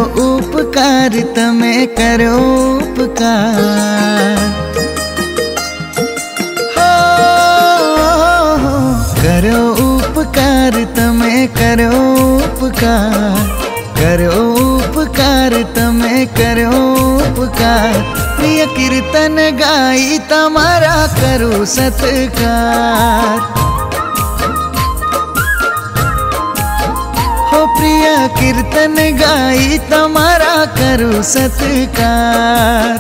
उपकार तमे करो उपकार। हो करो उपकार तमे करो उपकार, करो उपकार तमे करो उपकार। प्रिय कीर्तन गाई तमारा करो सत्कार। हो प्रिय कीर्तन गाई तमारा करो सत्कार।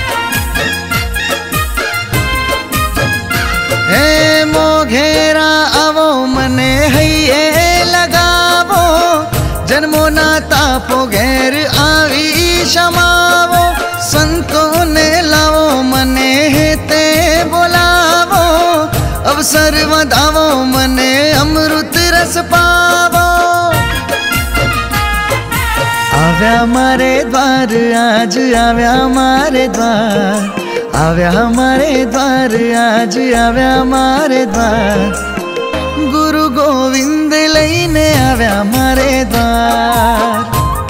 हे मोघेरा आवो मने हइये लगावो, जन्मो ना तापो घेर आवी क्षमावो। संतों ने लावो मने हेते बोलावो, अवसर वधावो मने अमृत रस पावो। आव्या मारे द्वार आज आव्या मारे द्वार, आव्या मारे द्वार आज आव्या मारे द्वार। गुरु गोविंद लईने आव्या मारे द्वार।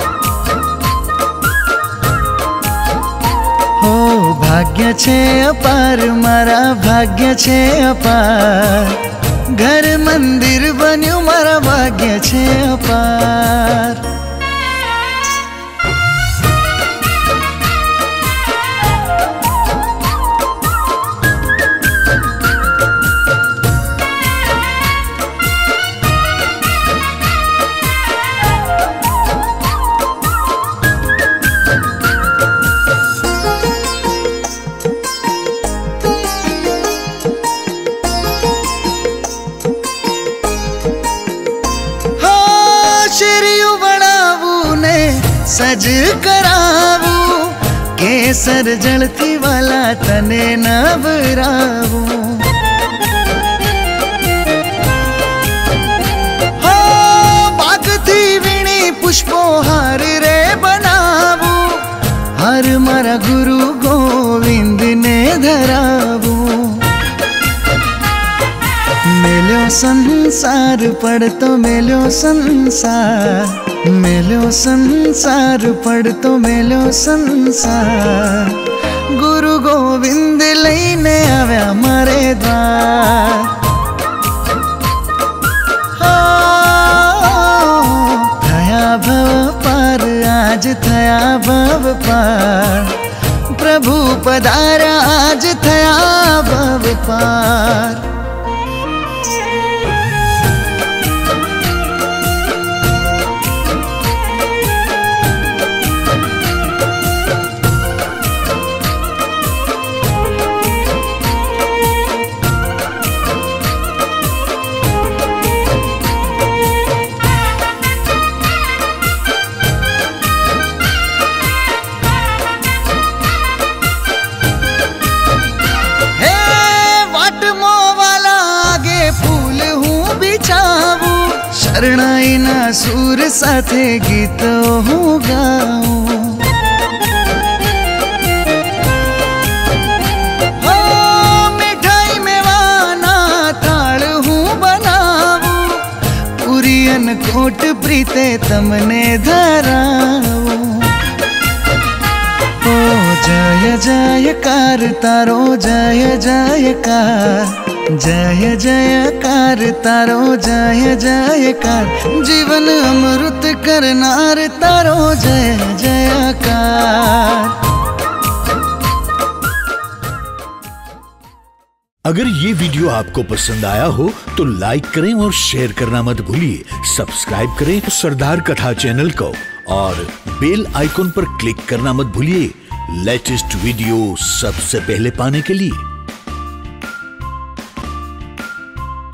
हो भाग्य छे अपार मारा भाग्य छे अपार, घर मंदिर बन्यु मारा भाग्य छे अपार। सज करावू केसर जलती वाला तने नवरावू। हो बागती वीणी पुष्पो हार रे बनावू, हर मारा गुरु गोविंद ने धरावू। मेल्यो संसार पढ़तो मेल्यो संसार, मेल्यो संसार पढ़तो मेल्यो संसार। गुरु गोविंद लईने आव्या मारे द्वार। थया भव पार आज थया भव पार, प्रभु पधारा आज थया भव पार। शरणाई ना सूर साथे गीतो हूँ गाऊं। हो मिठाई मेवाना थाल हूँ बनाऊं, पुरियन कोट प्रीते तमने धराऊं। ओ जय जयकार तारो जय जयकार, जय जयकार तारो जय जयकार। जीवन अमृत करनार तारो जय जयकार। अगर ये वीडियो आपको पसंद आया हो तो लाइक करें और शेयर करना मत भूलिए। सब्सक्राइब करें सरदार कथा चैनल को और बेल आइकॉन पर क्लिक करना मत भूलिए लेटेस्ट वीडियो सबसे पहले पाने के लिए।